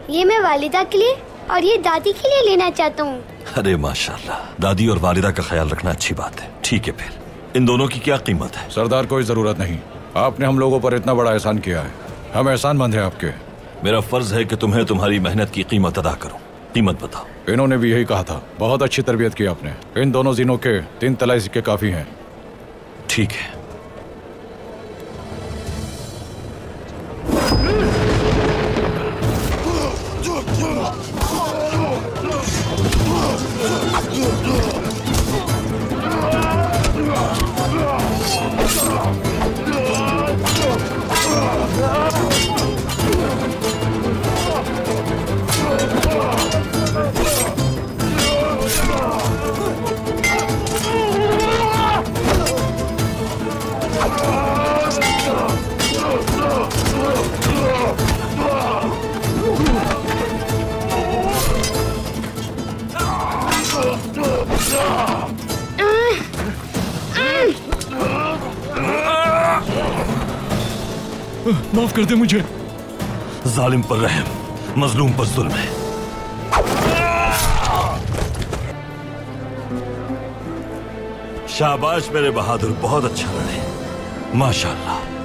ये मैं वालिदा के लिए और ये दादी के लिए लेना चाहता हूँ। अरे माशाल्लाह, दादी और वालिदा का ख्याल रखना अच्छी बात है। ठीक है, फिर इन दोनों की क्या कीमत है? सरदार कोई जरूरत नहीं, आपने हम लोगों पर इतना बड़ा एहसान किया है, हम एहसानमंद हैं आपके। मेरा फर्ज है कि तुम्हें तुम्हारी मेहनत की कीमत अदा करूं। कीमत बताओ। इन्होंने भी यही कहा था, बहुत अच्छी तरबियत की आपने। इन दोनों जिनों के 3 तलाई सिक्के काफी हैं। ठीक है। माफ कर दे मुझे। जालिम पर रहम, मजलूम पर जुल्म है। शाबाश मेरे बहादुर, बहुत अच्छा लड़े, माशाल्लाह।